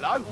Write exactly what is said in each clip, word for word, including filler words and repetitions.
Hello?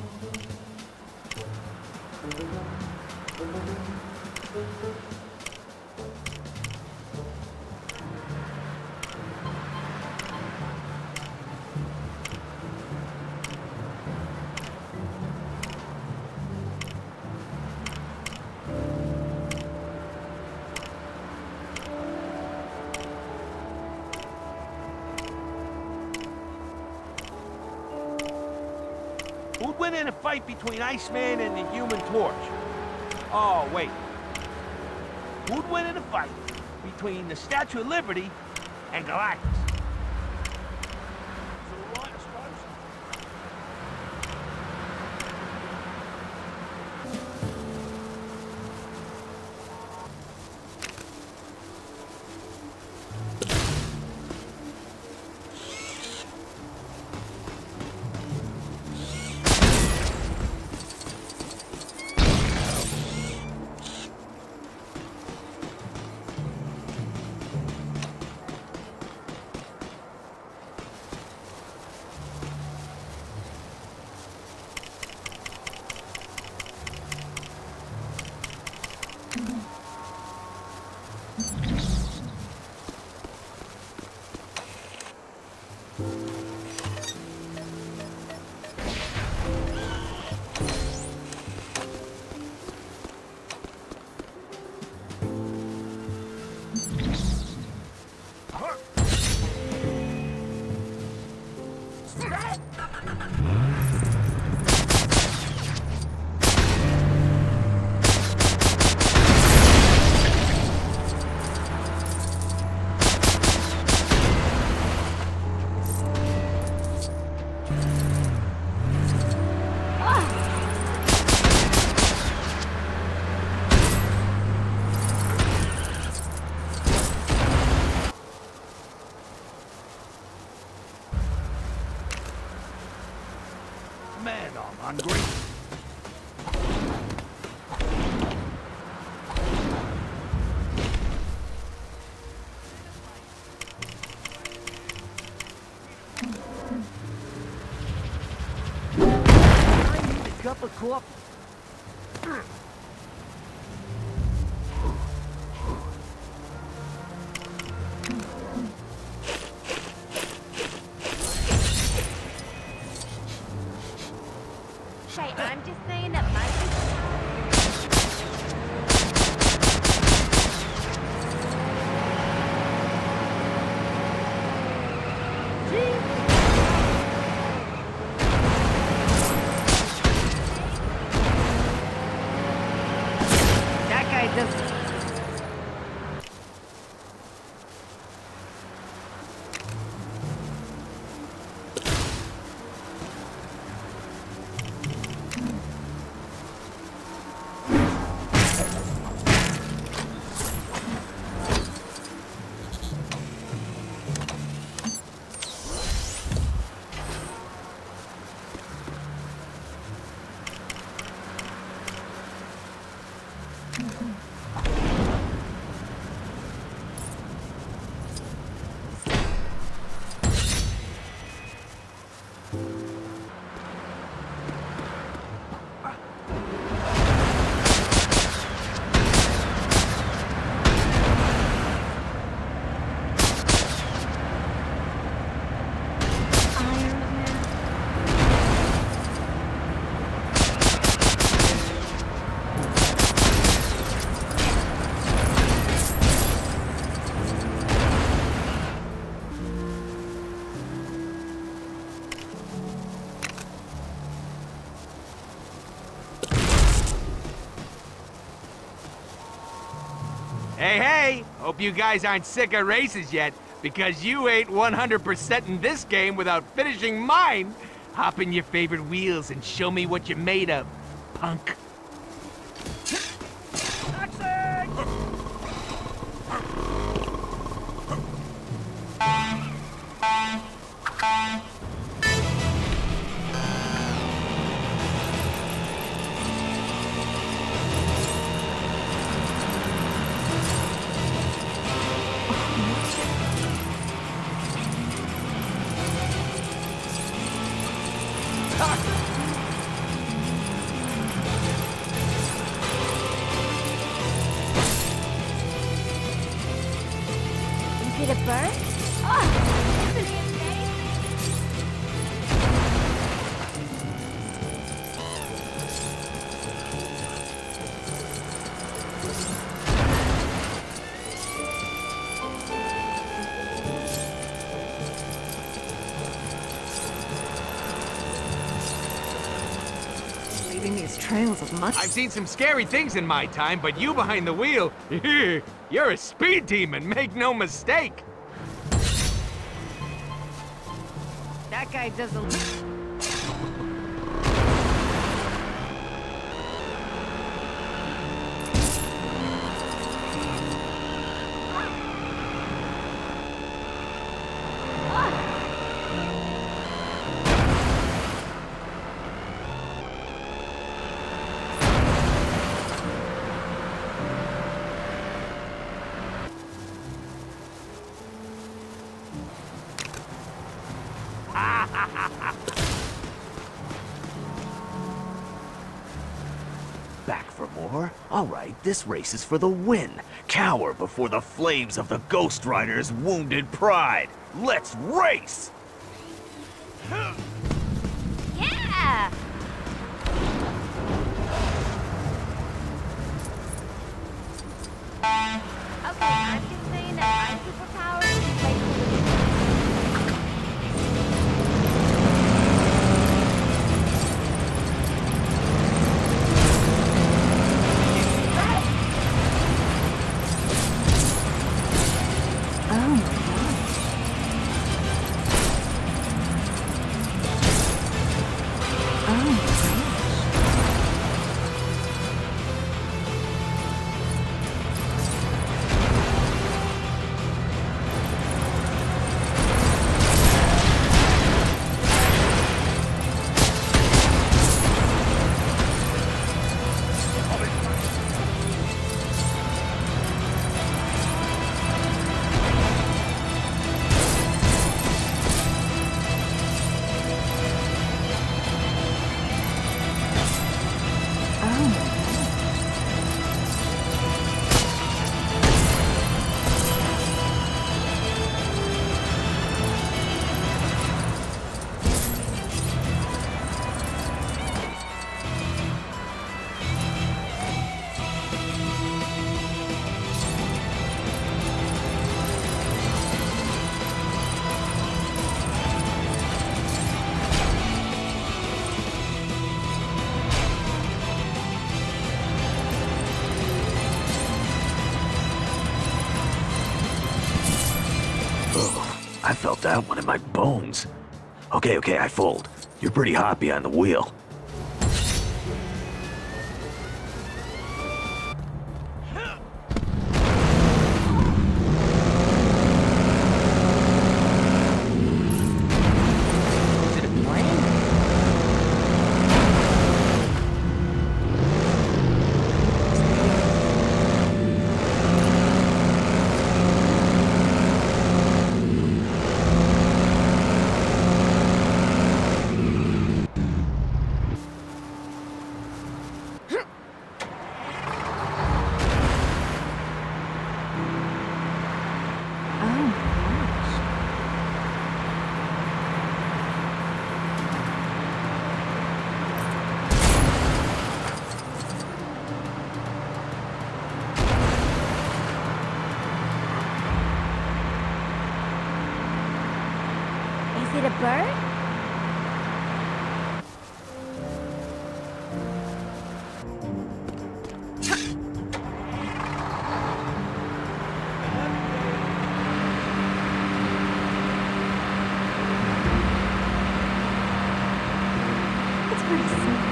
Who'd win in a fight between Iceman and the Human Torch? Oh, wait. Who'd win in a fight between the Statue of Liberty and Galactus? So, right, I suppose. Man, I'm hungry. I need a cup of coffee. Hey, I'm just saying that my that guy doesn't. Hey, hey! Hope you guys aren't sick of races yet, because you ain't one hundred percent in this game without finishing mine! Hop in your favorite wheels and show me what you're made of, punk. it a bird? Oh, isn't he amazing? Leaving these trails of mud. I've seen some scary things in my time, but you behind the wheel, you're a speed demon, make no mistake. That guy doesn't. Back for more? Alright, this race is for the win. Cower before the flames of the Ghost Rider's wounded pride. Let's race! Yeah! Okay, I'm just saying that my superpower is like. Oh my god. Oh my gosh. Oh my god. Ugh, I felt that one in my bones. Okay, okay, I fold. You're pretty hot behind the wheel. Is it a plane? Oh my gosh. Is it a bird? It's pretty small.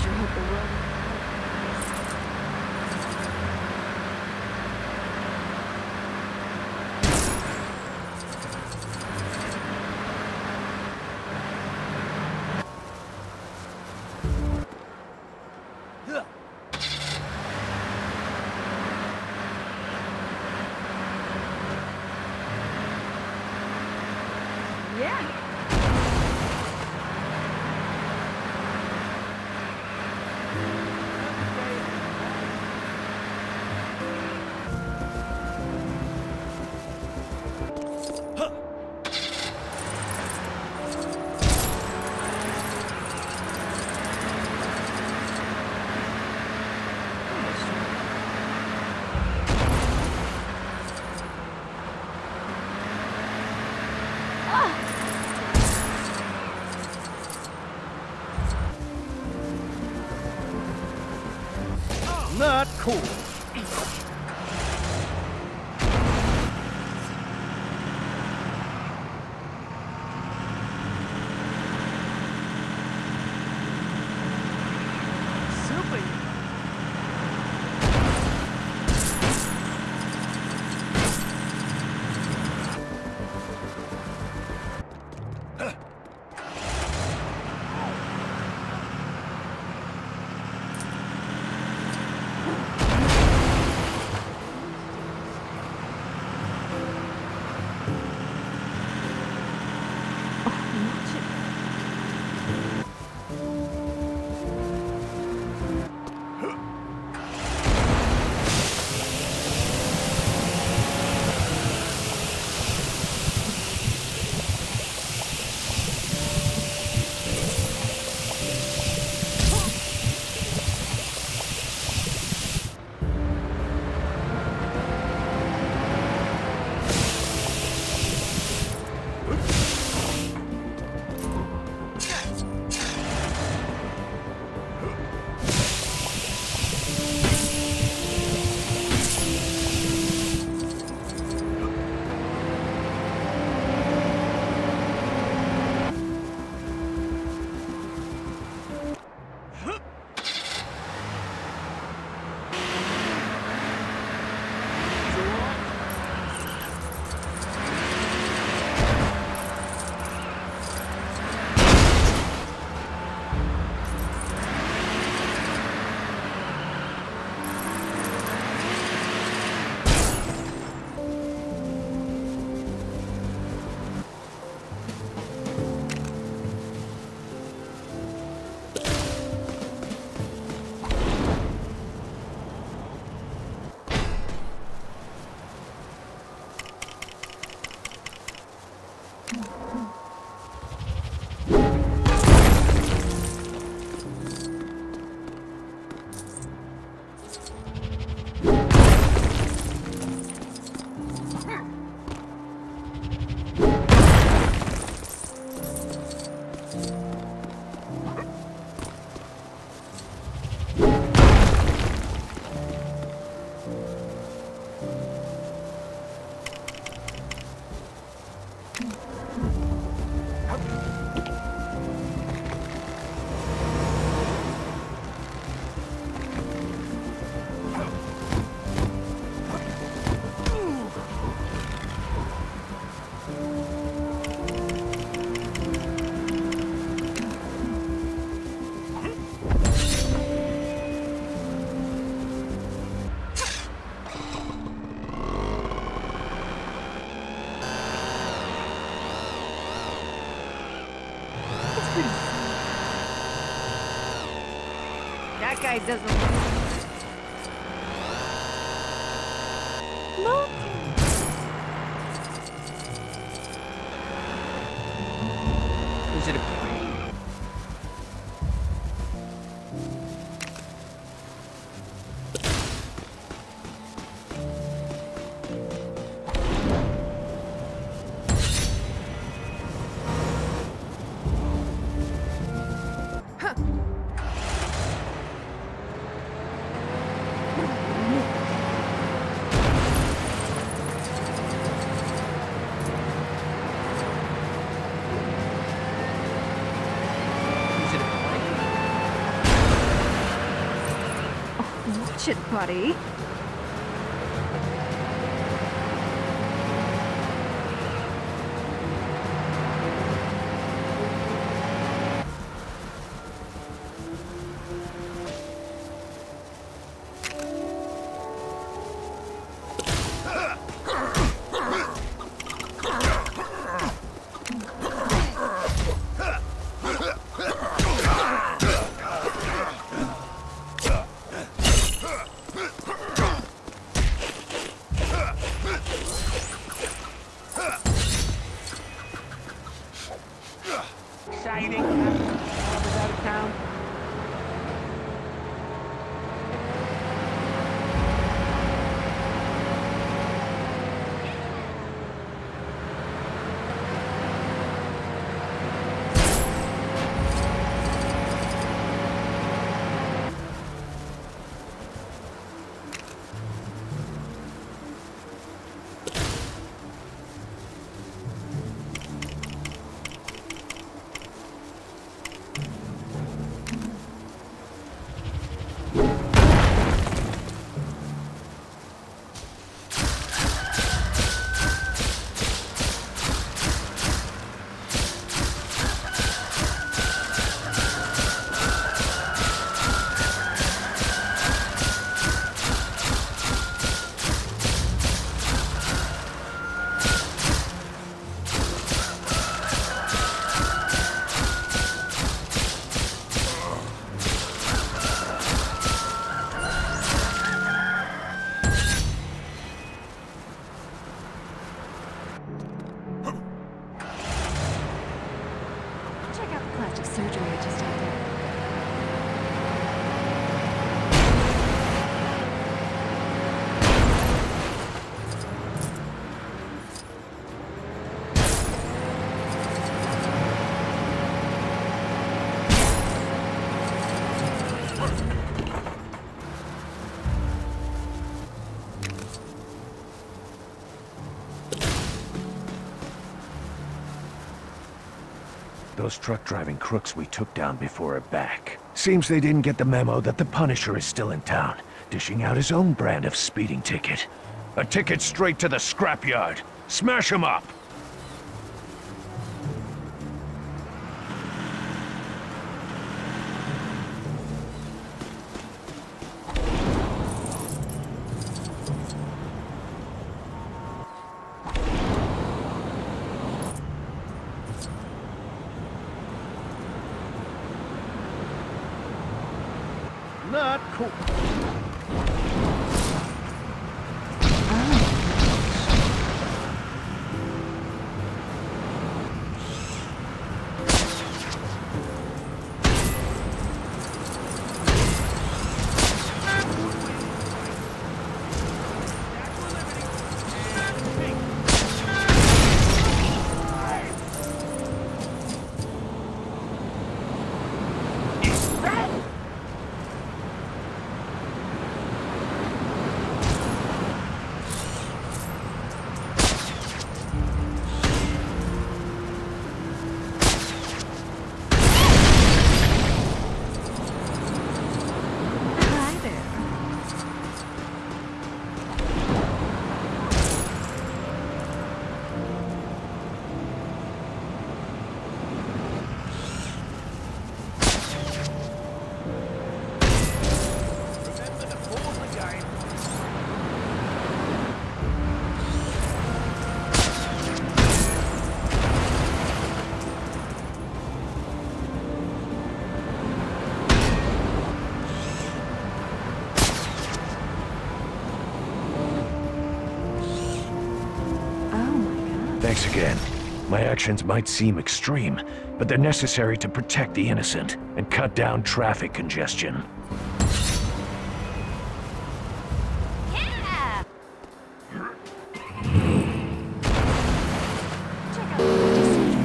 sure hope the world. Yeah. Not cool. Super. That guy doesn't. Look. Is it a plane? Watch it, buddy. Exciting. Out of town. Check out the plastic surgery I just had done. Those truck-driving crooks we took down before are back. Seems they didn't get the memo that the Punisher is still in town, dishing out his own brand of speeding ticket. A ticket straight to the scrapyard. Smash him up! Not cool. Thanks again. My actions might seem extreme, but they're necessary to protect the innocent and cut down traffic congestion. Yeah! Check out the plastic surgery.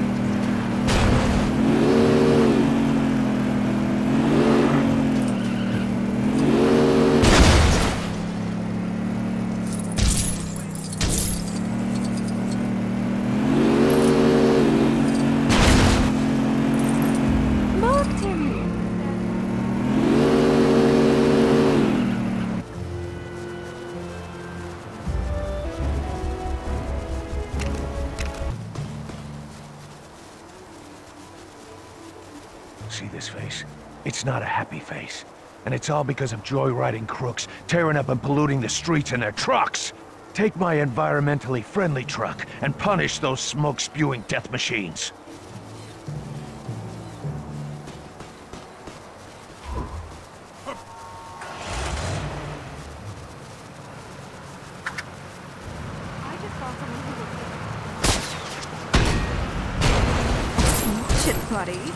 Look, Timmy! face. It's not a happy face. And it's all because of joyriding crooks, tearing up and polluting the streets in their trucks. Take my environmentally friendly truck and punish those smoke-spewing death machines. I just saw someone who was... Watch it, buddy.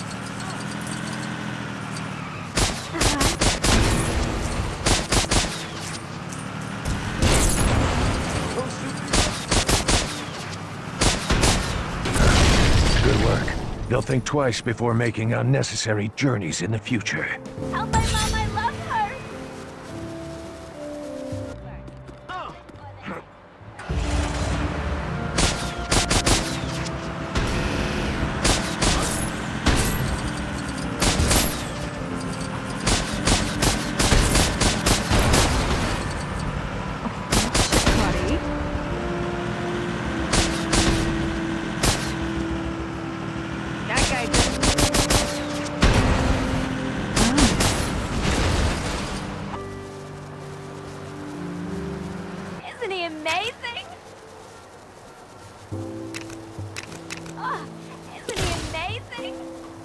Good work. They'll think twice before making unnecessary journeys in the future. Tell my mom I love her. Buddy. That guy just... Isn't he amazing? Oh, isn't he amazing?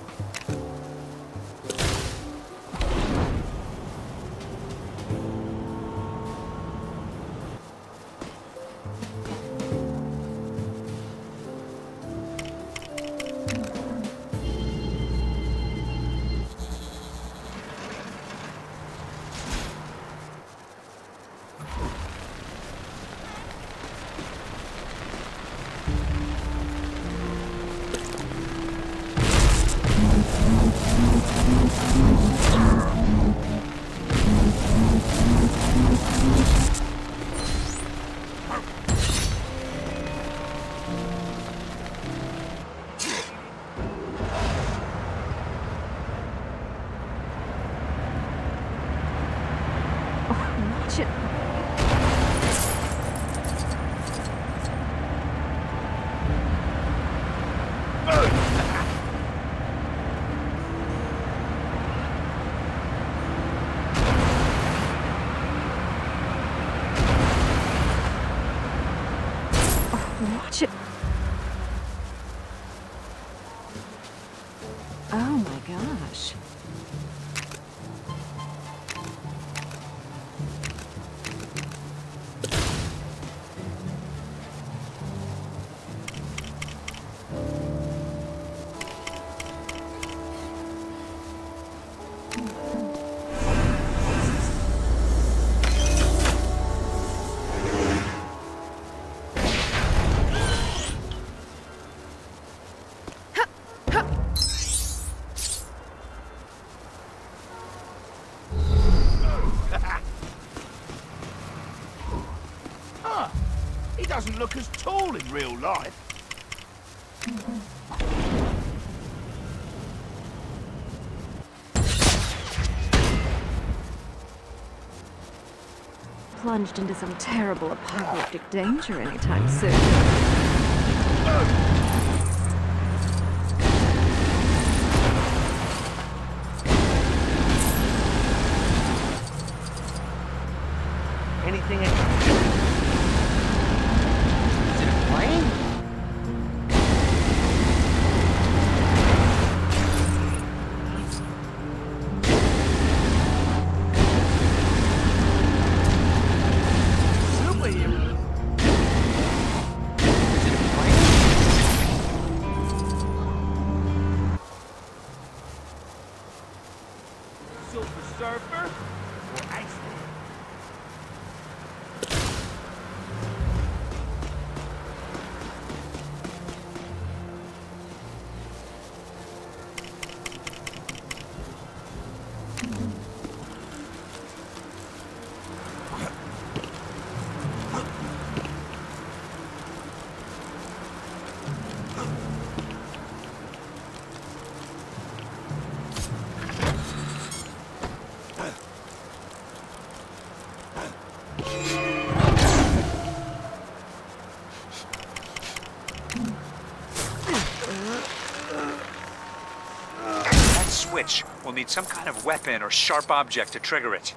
Watch it. Watch it. Oh my gosh. He doesn't look as tall in real life. Plunged into some terrible apocalyptic danger anytime soon. Anything I can do? Is it a plane? Superhero? Is it a plane? Silver Surfer or Iceman? That switch We'll need some kind of weapon or sharp object to trigger it.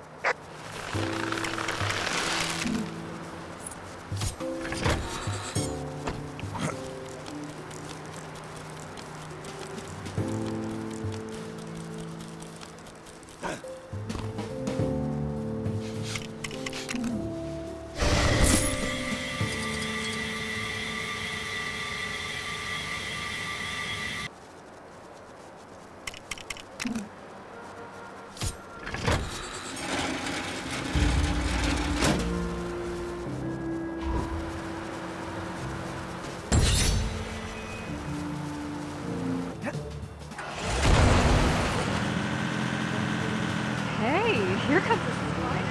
Hey, here comes the spider.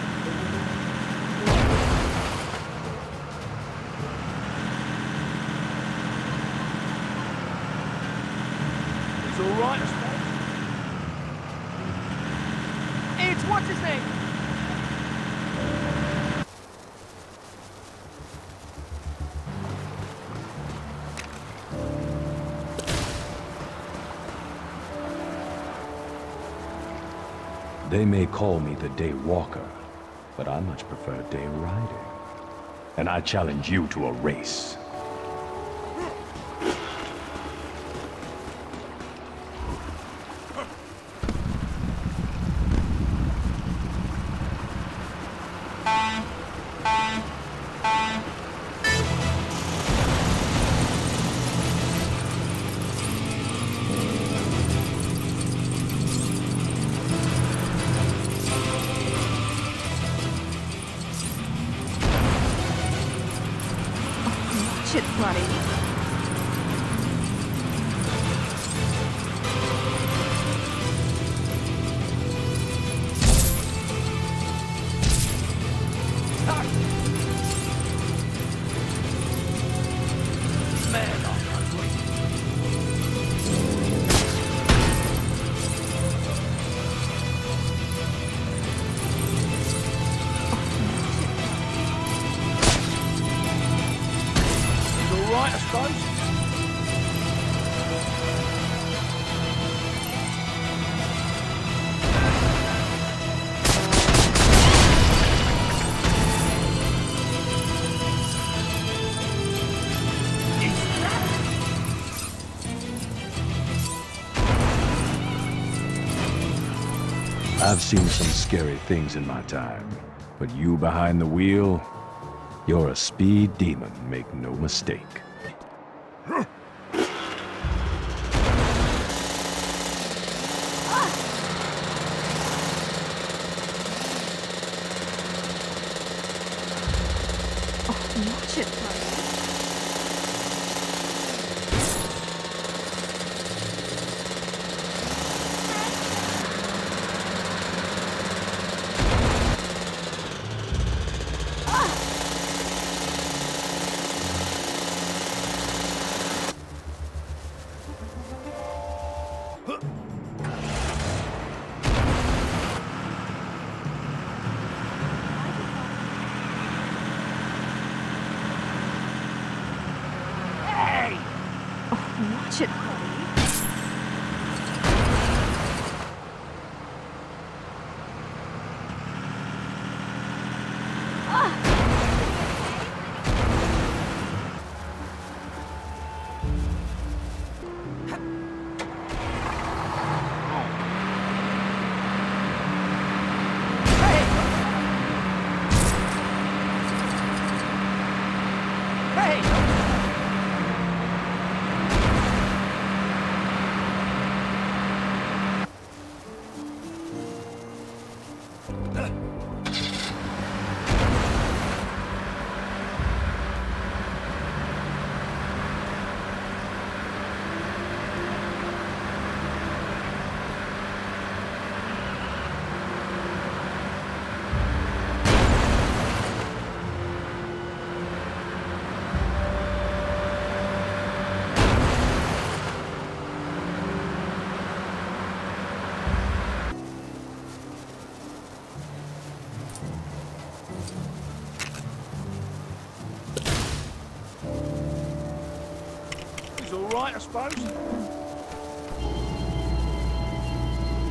He's all right, I suppose. It's what's his name? They may call me the Day Walker, but I much prefer Day Riding. And I challenge you to a race. Shit, buddy. Man, I'm hungry. He's all right, I suppose. I've seen some scary things in my time, but you behind the wheel, you're a speed demon, make no mistake. Watch it, buddy. Watch it, buddy. He's all right, I suppose.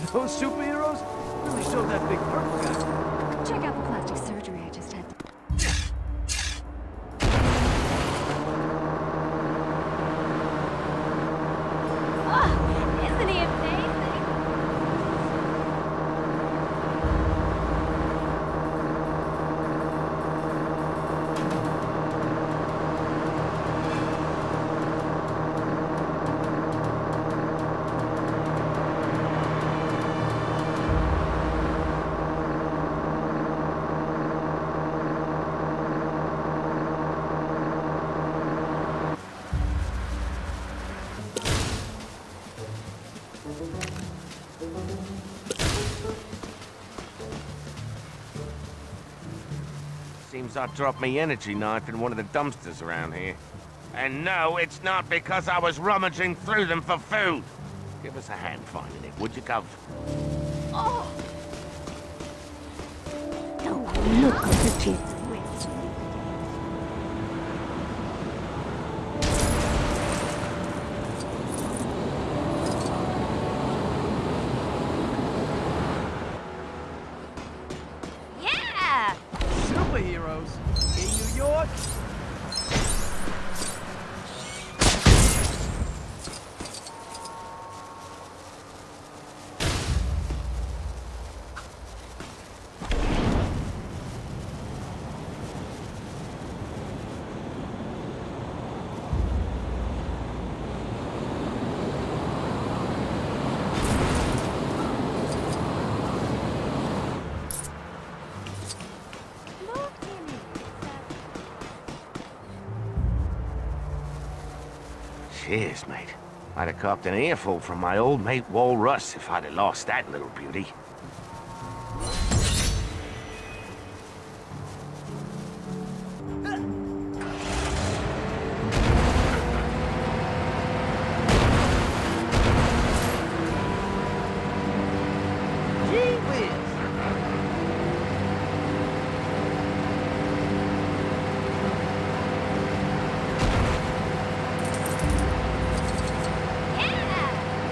Those superheroes really showed that big purple guy. Check out the plastic surgery I just had. Oh, isn't he amazing? Seems I dropped my energy knife in one of the dumpsters around here. And no, it's not because I was rummaging through them for food. Give us a hand finding it, would you, Cov? Oh, Oh, look at the teeth. yeah! Superheroes in New York? Move, Timmy. Cheers, mate. I'd have copped an earful from my old mate Walrus if I'd have lost that little beauty. Gee whiz! Yeah!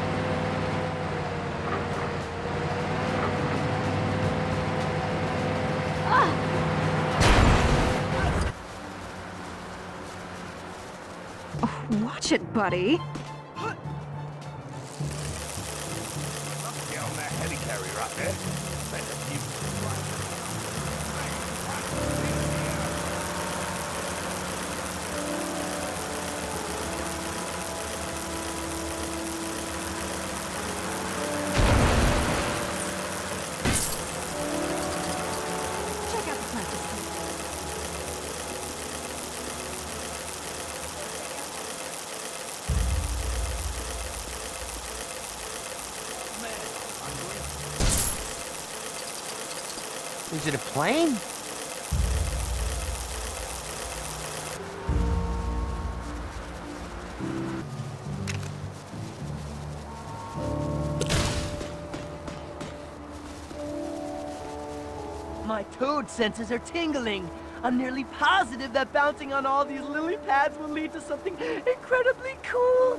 Oh, watch it, buddy. Get on that helicarrier up there. Better keep Check out the plastic surgery. Is it a plane? My toad senses are tingling. I'm nearly positive that bouncing on all these lily pads will lead to something incredibly cool.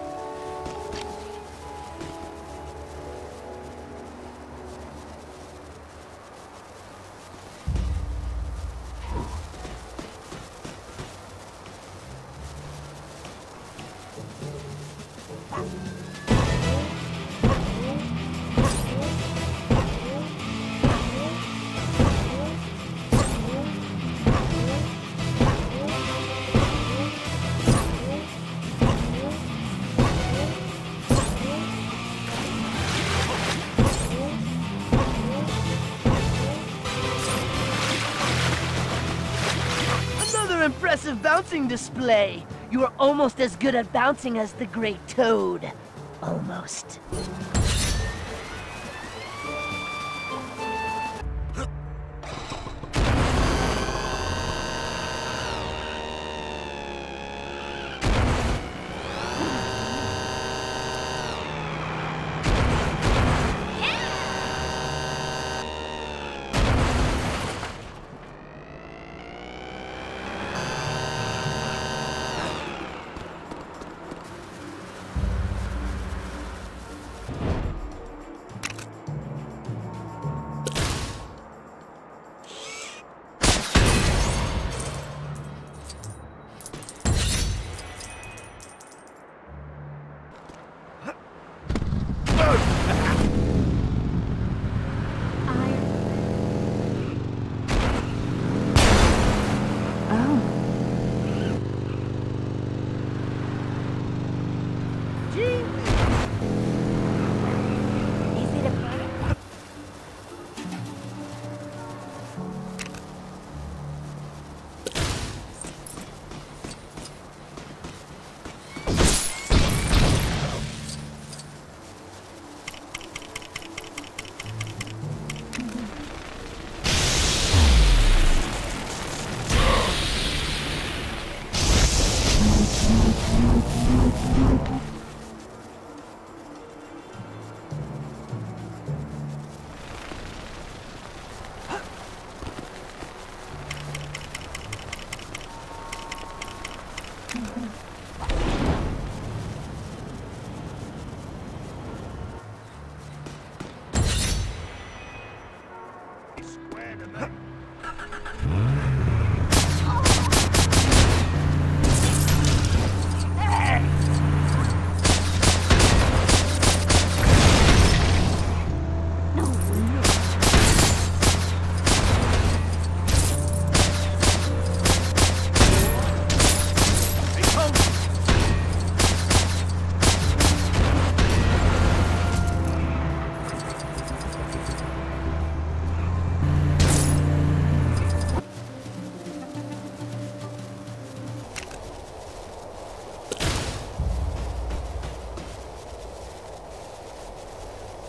Another impressive bouncing display. You are almost as good at bouncing as the Great Toad. Almost.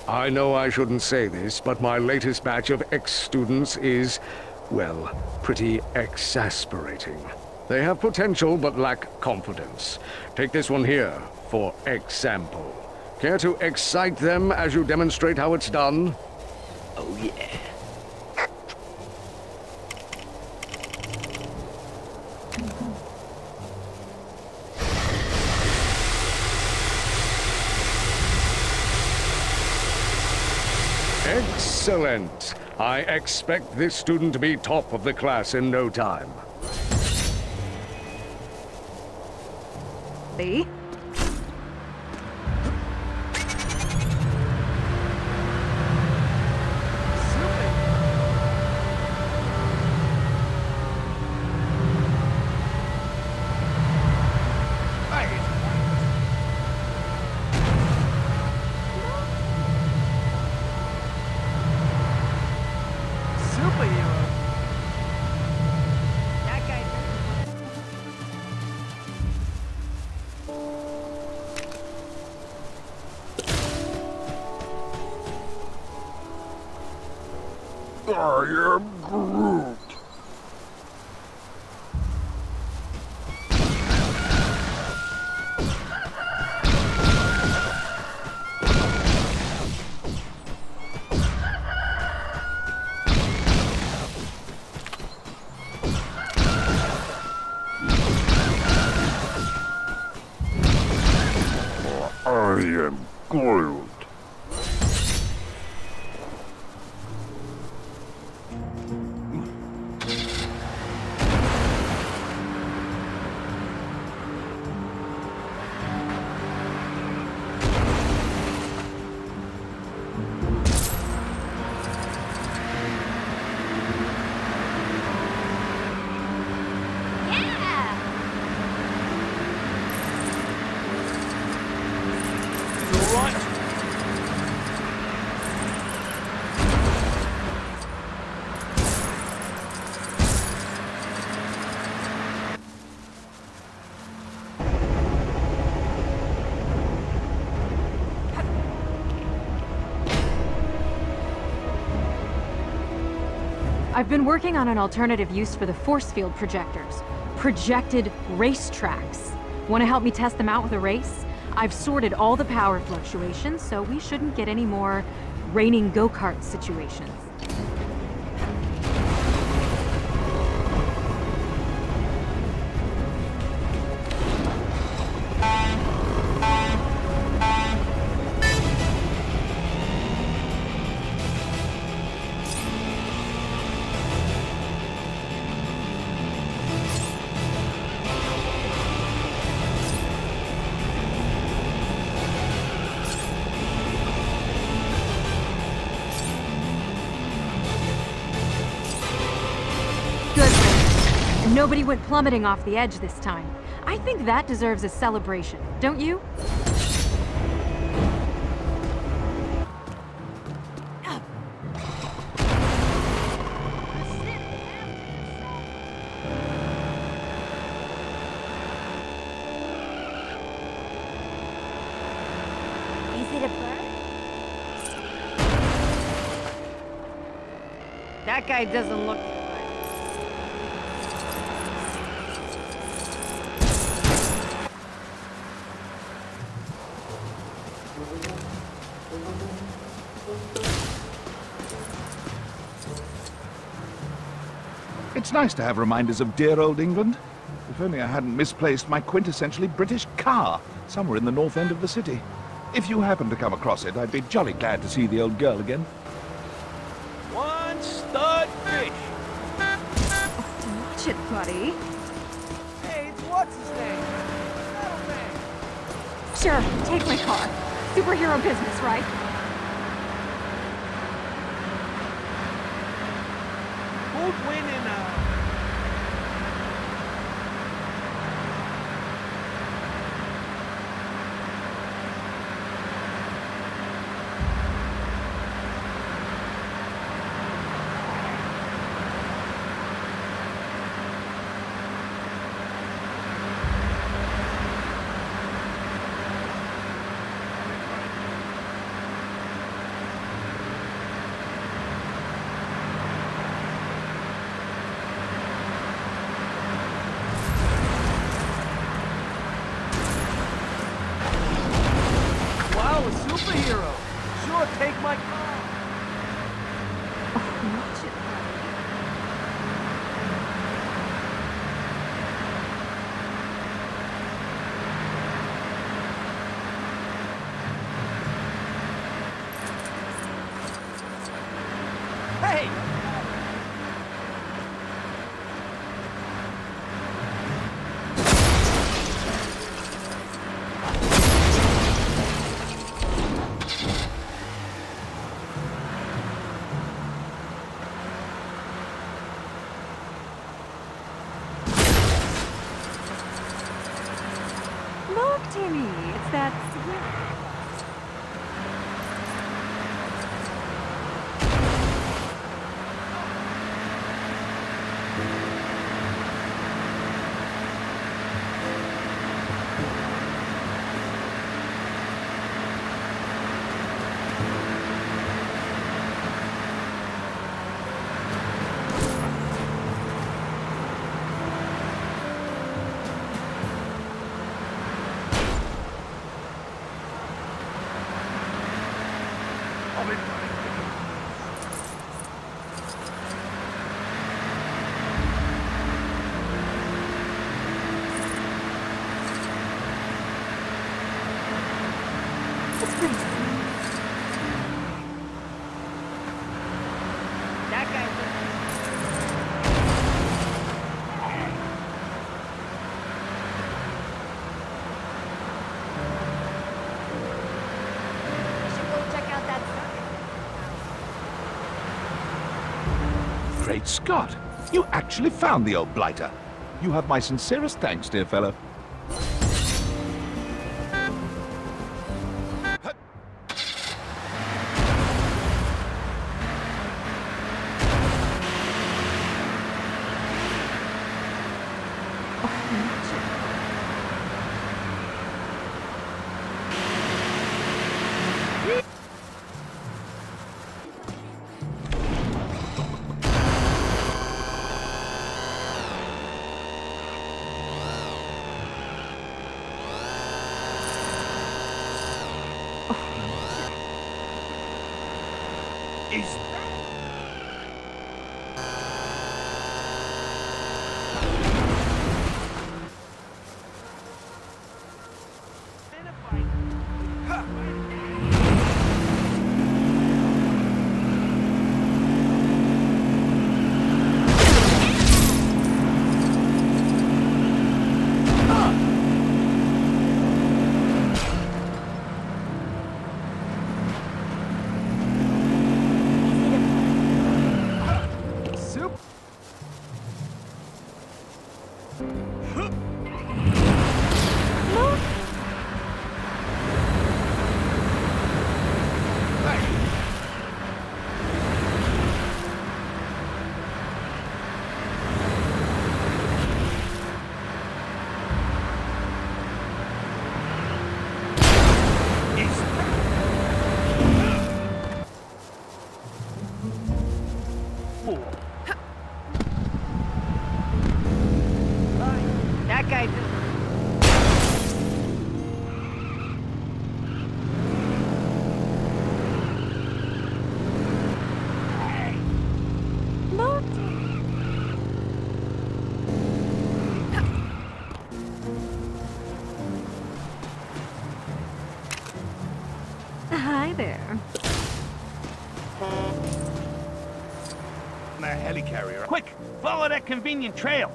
I know I shouldn't say this, but my latest batch of ex-students is, well, pretty exasperating. They have potential but lack confidence. Take this one here, for example. Care to excite them as you demonstrate how it's done? Oh, yeah. Excellent! I expect this student to be top of the class in no time. See? I am Groot. I am Groot. I've been working on an alternative use for the force field projectors. Projected race tracks. Want to help me test them out with a race? I've sorted all the power fluctuations, so we shouldn't get any more raining go-kart situations. Nobody went plummeting off the edge this time. I think that deserves a celebration, don't you? Is it a bird? That guy doesn't look... It's nice to have reminders of dear old England. If only I hadn't misplaced my quintessentially British car somewhere in the north end of the city. If you happen to come across it, I'd be jolly glad to see the old girl again. One stud fish. Watch it, buddy. Hey, it's what's his name? Sure, take my car. Superhero business, right? Who'd win in a... my car! Watch it. Hey! Look, Timmy, it's that... That guy's We should go check out that circus. Great Scott! You actually found the old blighter. You have my sincerest thanks, dear fellow. Is That guy just... Look, hi there. a helicarrier? Quick, follow that convenient trail.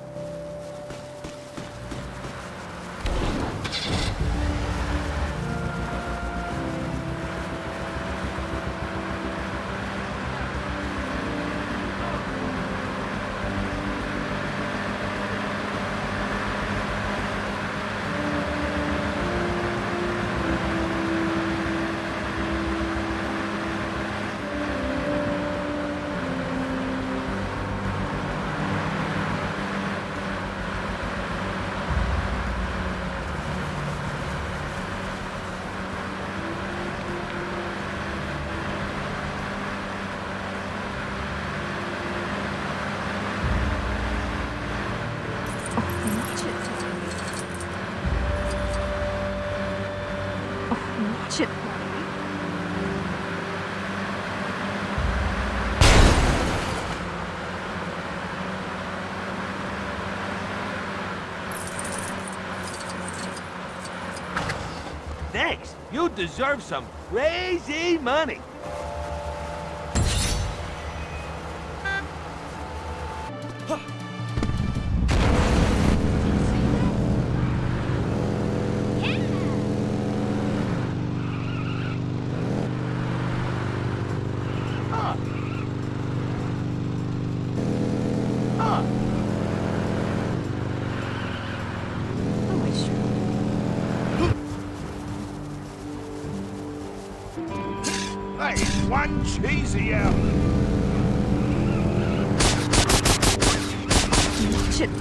Watch it. thanks. You deserve some crazy money. One cheesy out. Watch it.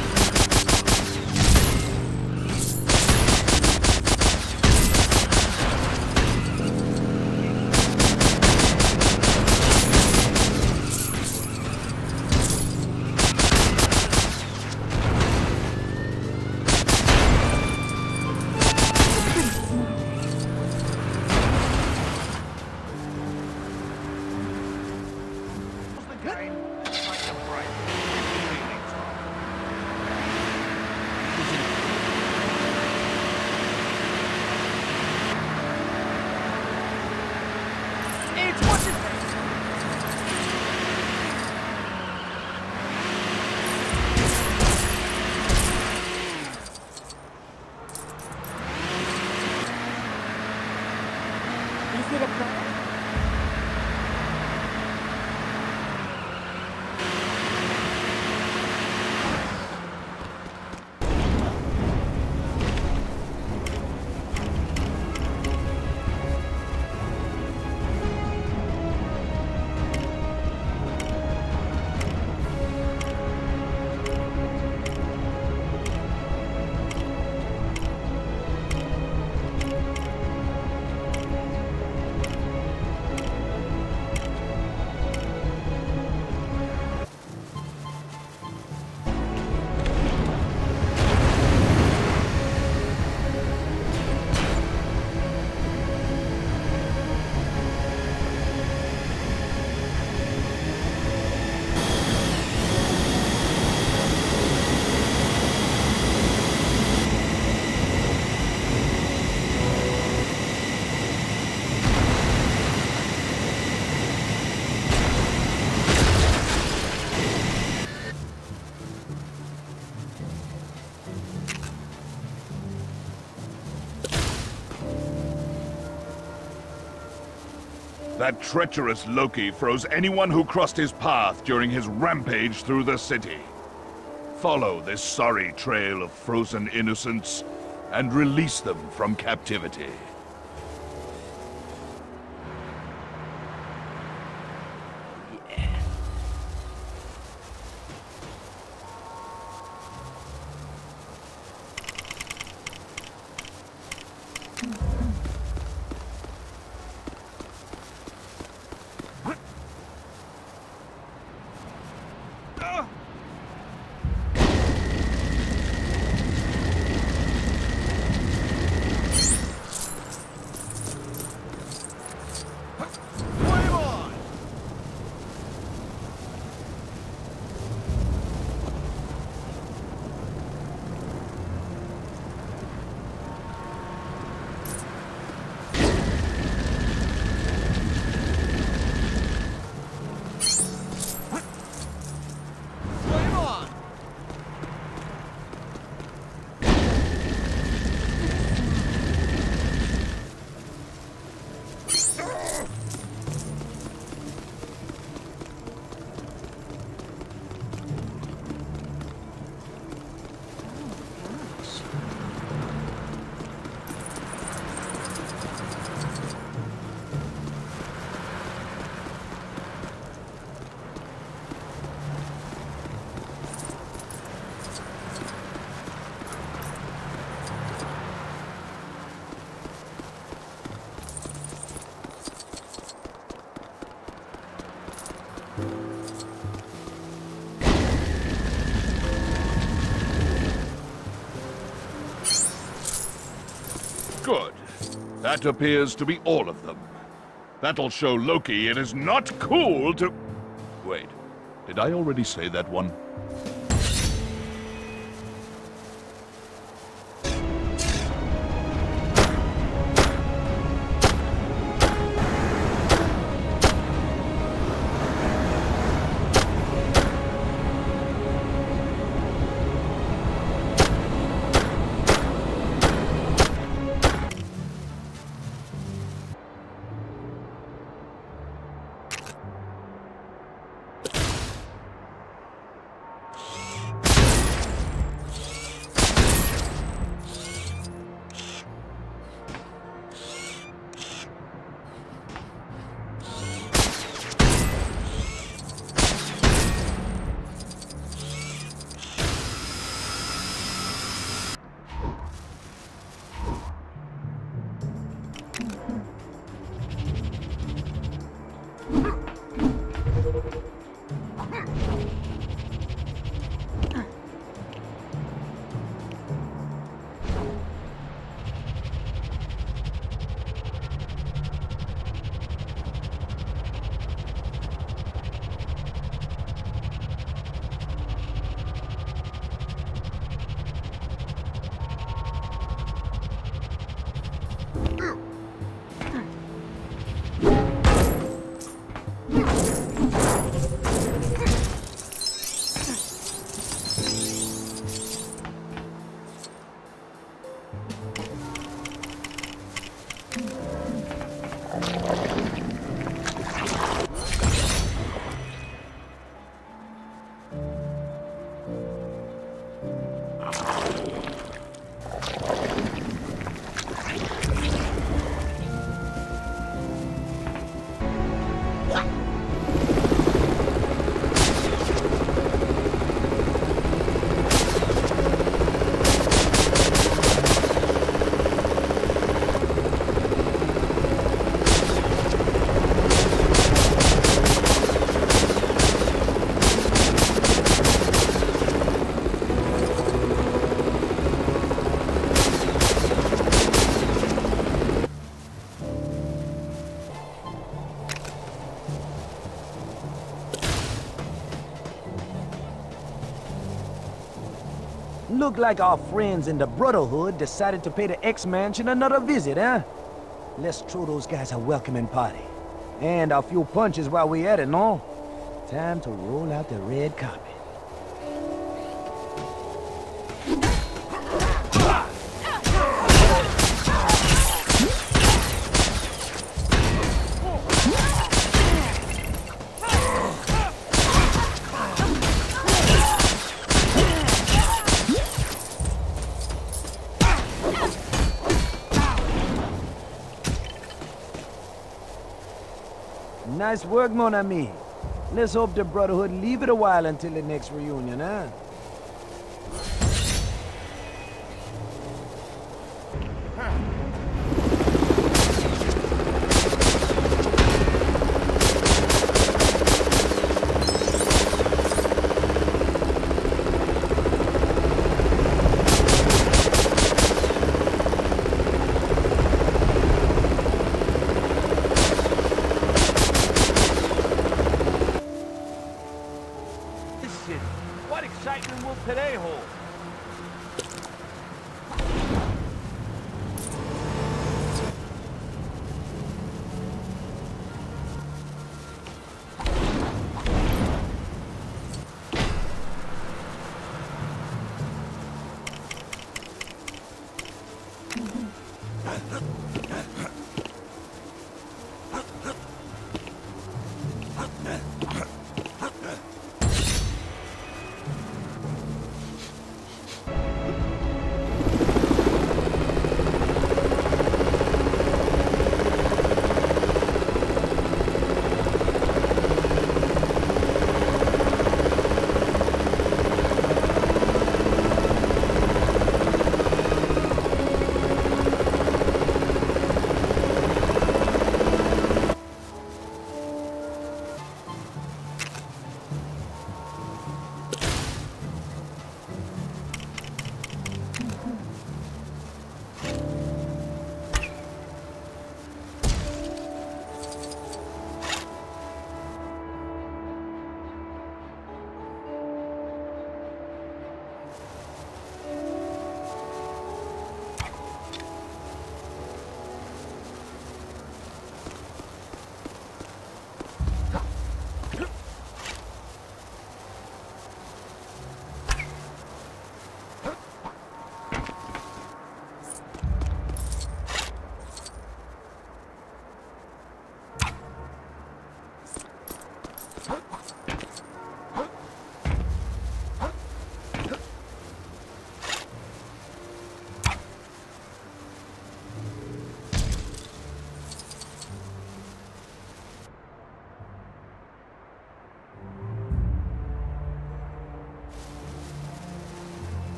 That treacherous Loki froze anyone who crossed his path during his rampage through the city. Follow this sorry trail of frozen innocents and release them from captivity. Good. That appears to be all of them. That'll show Loki it is not cool to... Wait, did I already say that one? Look like our friends in the Brotherhood decided to pay the X-Mansion another visit, huh? Let's throw those guys a welcoming party. And a few punches while we at it, no? Time to roll out the red carpet. Nice work, mon ami. Let's hope the Brotherhood leave it a while until the next reunion, huh? What excitement will today hold?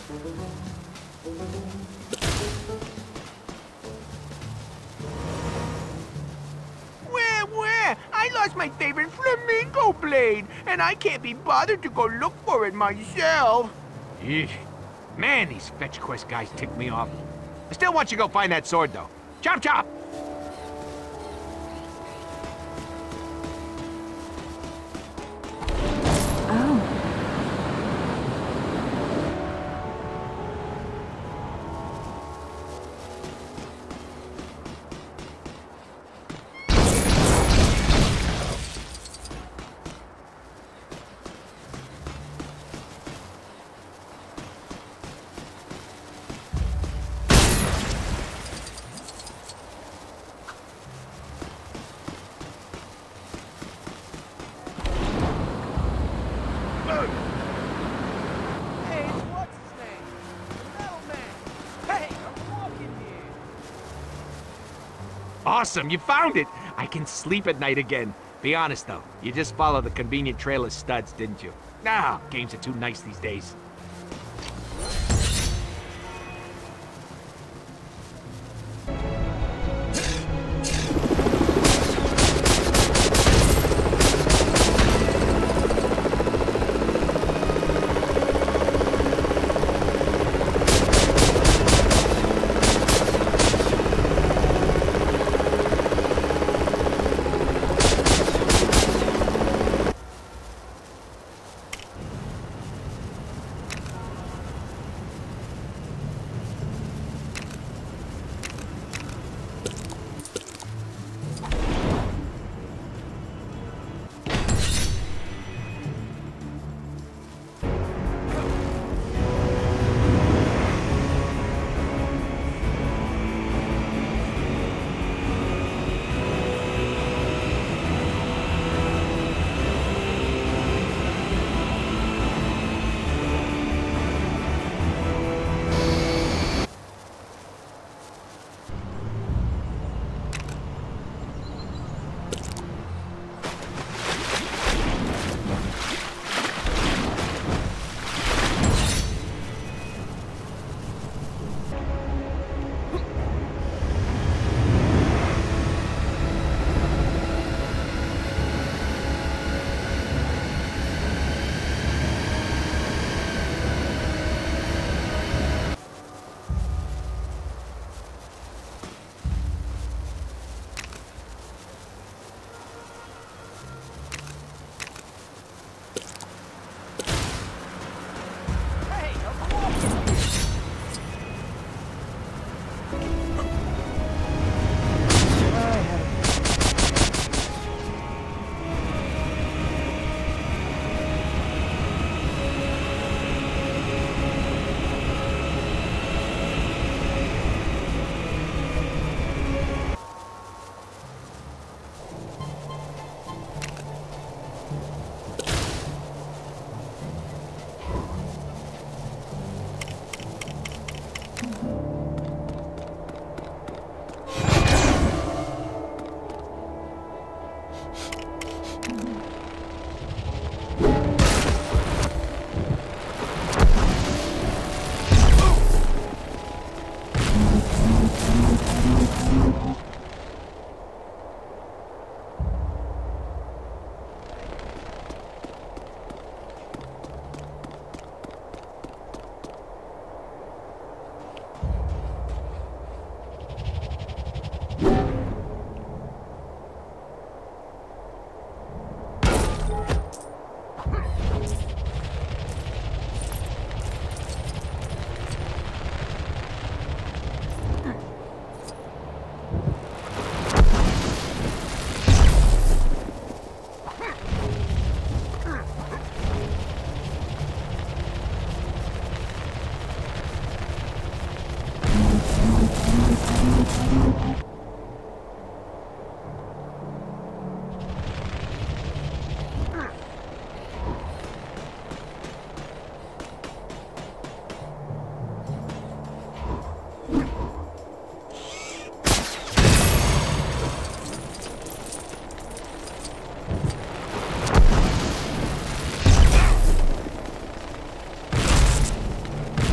Where, where? I lost my favorite flamingo blade, and I can't be bothered to go look for it myself. Eesh. Man, these fetch quest guys tick me off. I still want you to go find that sword, though. Chop, chop! Awesome, you found it! I can sleep at night again. Be honest, though. You just followed the convenient trail of studs, didn't you? Nah, games are too nice these days.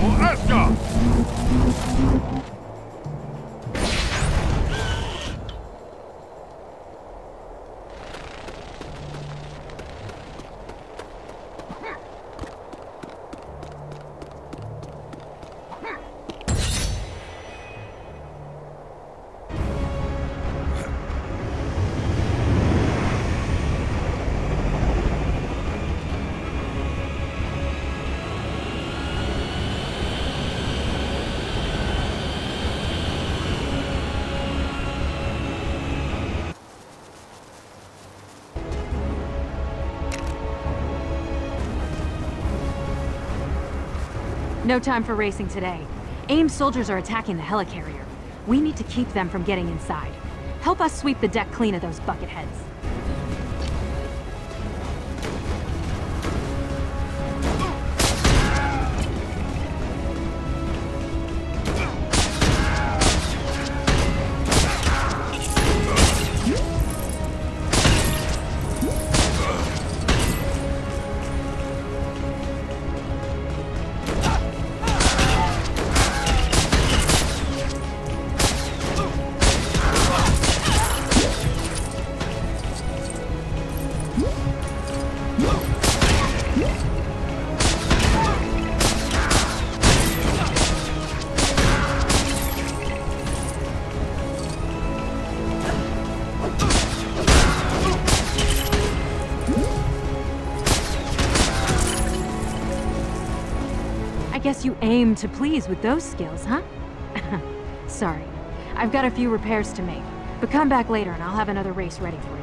for Asgard! No time for racing today. AIM soldiers are attacking the helicarrier. We need to keep them from getting inside. Help us sweep the deck clean of those bucketheads. Guess you aim to please with those skills, huh? Sorry. I've got a few repairs to make, but come back later and I'll have another race ready for you.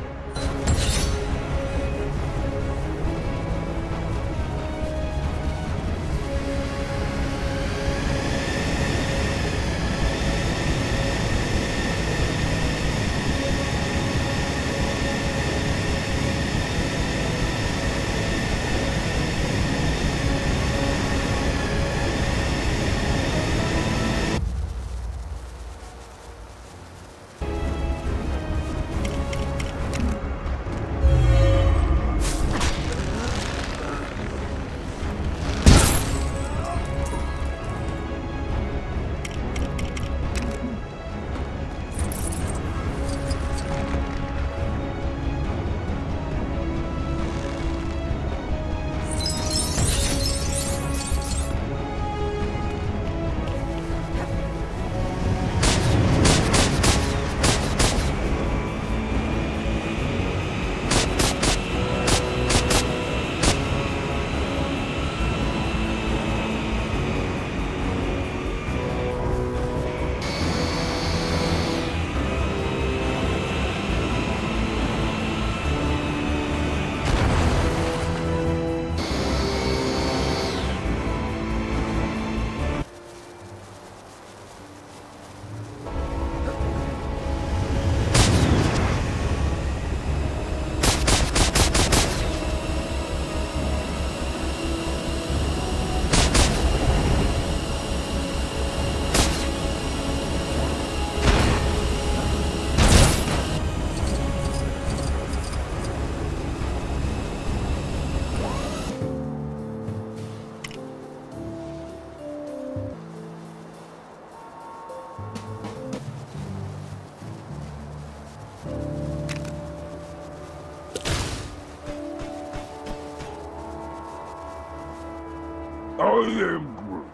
I am Groot.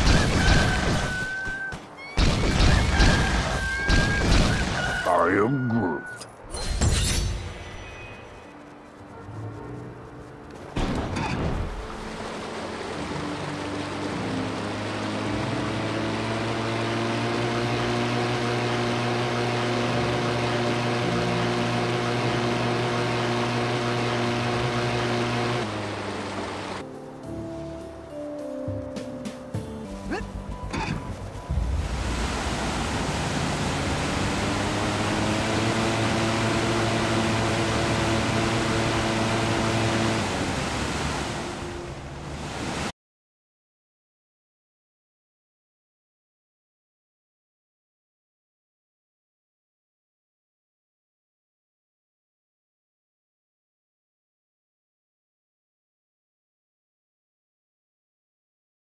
I am Groot.